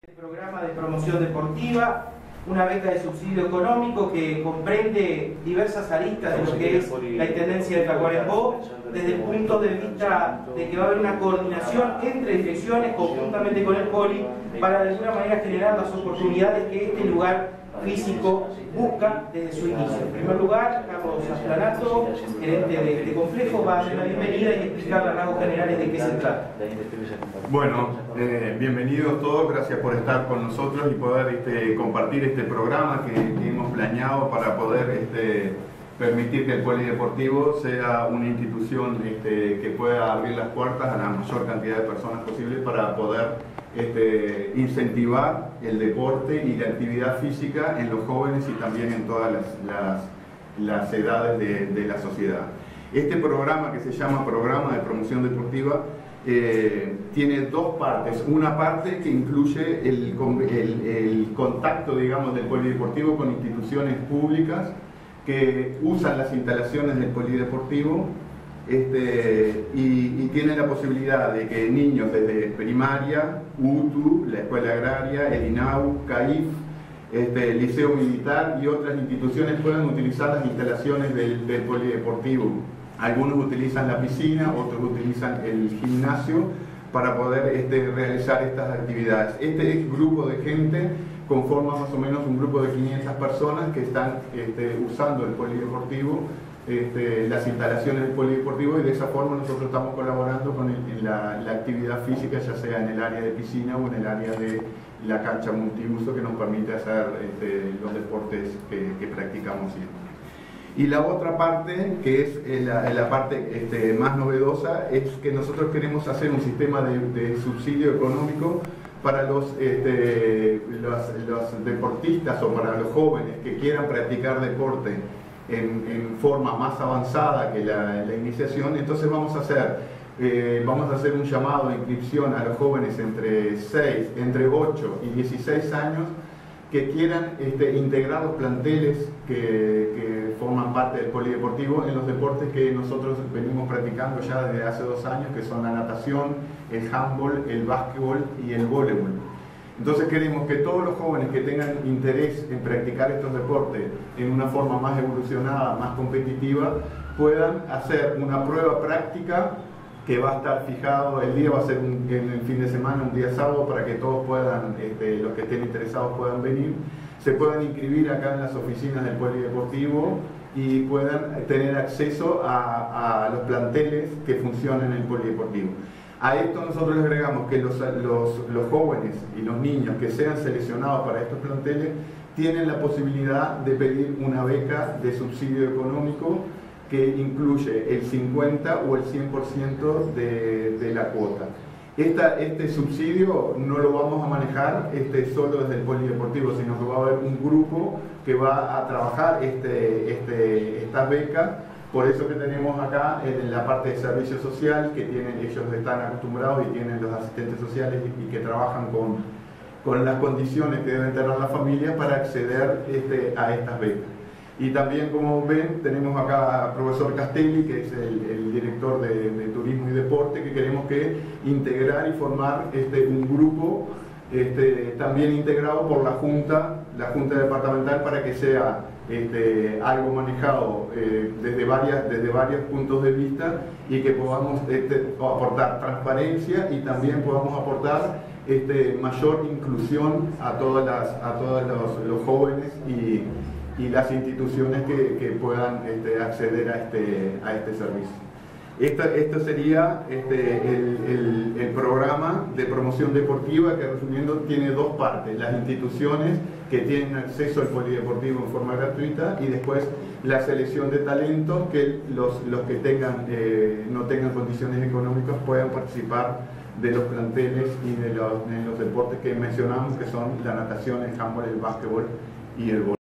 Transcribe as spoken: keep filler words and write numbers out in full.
El programa de promoción deportiva, una beca de subsidio económico que comprende diversas aristas de lo que es la Intendencia de Tacuarembó, desde el punto de vista de que va a haber una coordinación entre direcciones conjuntamente con el Poli para de alguna manera generar las oportunidades que este lugar físico busca desde su inicio. En primer lugar, Carlos Asplanato, gerente de este complejo, va a dar la bienvenida y explicar los rasgos generales de qué se trata. Bueno, eh, bienvenidos todos, gracias por estar con nosotros y poder este, compartir este programa que, que hemos planeado para poder este, permitir que el polideportivo sea una institución este, que pueda abrir las puertas a la mayor cantidad de personas posible para poder Este, incentivar el deporte y la actividad física en los jóvenes y también en todas las, las, las edades de, de la sociedad. Este programa, que se llama Programa de Promoción Deportiva, eh, tiene dos partes. Una parte que incluye el, el, el contacto, digamos, del polideportivo con instituciones públicas que usan las instalaciones del polideportivo. Este, y, y tiene la posibilidad de que niños desde primaria, U T U, la Escuela Agraria, el INAU, CAIF, este, el Liceo Militar y otras instituciones puedan utilizar las instalaciones del, del polideportivo. Algunos utilizan la piscina, otros utilizan el gimnasio para poder este, realizar estas actividades. Este grupo de gente conforma más o menos un grupo de quinientas personas que están este, usando el polideportivo, Este, las instalaciones del polideportivo, y de esa forma nosotros estamos colaborando con el, en la, la actividad física, ya sea en el área de piscina o en el área de la cancha multiuso que nos permite hacer este, los deportes que, que practicamos siempre. Y la otra parte, que es la, la parte este, más novedosa, es que nosotros queremos hacer un sistema de, de subsidio económico para los, este, los, los deportistas o para los jóvenes que quieran practicar deporte En, en forma más avanzada que la, la iniciación. Entonces vamos a hacer eh, vamos a hacer un llamado de inscripción a los jóvenes entre seis, entre ocho y dieciséis años que quieran este, integrar los planteles que, que forman parte del polideportivo en los deportes que nosotros venimos practicando ya desde hace dos años, que son la natación, el handball, el básquetbol y el voleibol. Entonces queremos que todos los jóvenes que tengan interés en practicar estos deportes en una forma más evolucionada, más competitiva, puedan hacer una prueba práctica que va a estar fijado, el día va a ser un, en el fin de semana, un día sábado, para que todos puedan, este, los que estén interesados puedan venir, se puedan inscribir acá en las oficinas del polideportivo y puedan tener acceso a, a los planteles que funcionan en el polideportivo. A esto nosotros le agregamos que los, los, los jóvenes y los niños que sean seleccionados para estos planteles tienen la posibilidad de pedir una beca de subsidio económico que incluye el cincuenta o el cien por ciento de, de la cuota. Esta, este subsidio no lo vamos a manejar este, solo desde el polideportivo, sino que va a haber un grupo que va a trabajar este, este, estas becas. Por eso que tenemos acá en la parte de servicio social, que tienen, ellos están acostumbrados y tienen los asistentes sociales y, y que trabajan con, con las condiciones que deben tener las familias para acceder este, a estas becas. Y también, como ven, tenemos acá al profesor Castelli, que es el, el director de, de Turismo y Deporte, que queremos que integrar y formar este, un grupo este, también integrado por la Junta, la Junta Departamental, para que sea Este, algo manejado eh, desde, varias, desde varios puntos de vista y que podamos este, aportar transparencia y también podamos aportar este, mayor inclusión a todas las, a todos los, los jóvenes y, y las instituciones que, que puedan este, acceder a este, a este servicio. Esto, esto sería este, el, el, el programa de promoción deportiva, que resumiendo tiene dos partes: las instituciones que tienen acceso al polideportivo en forma gratuita y después la selección de talentos que los, los que tengan, eh, no tengan condiciones económicas puedan participar de los planteles y de los, de los deportes que mencionamos, que son la natación, el handball, el básquetbol y el voleibol.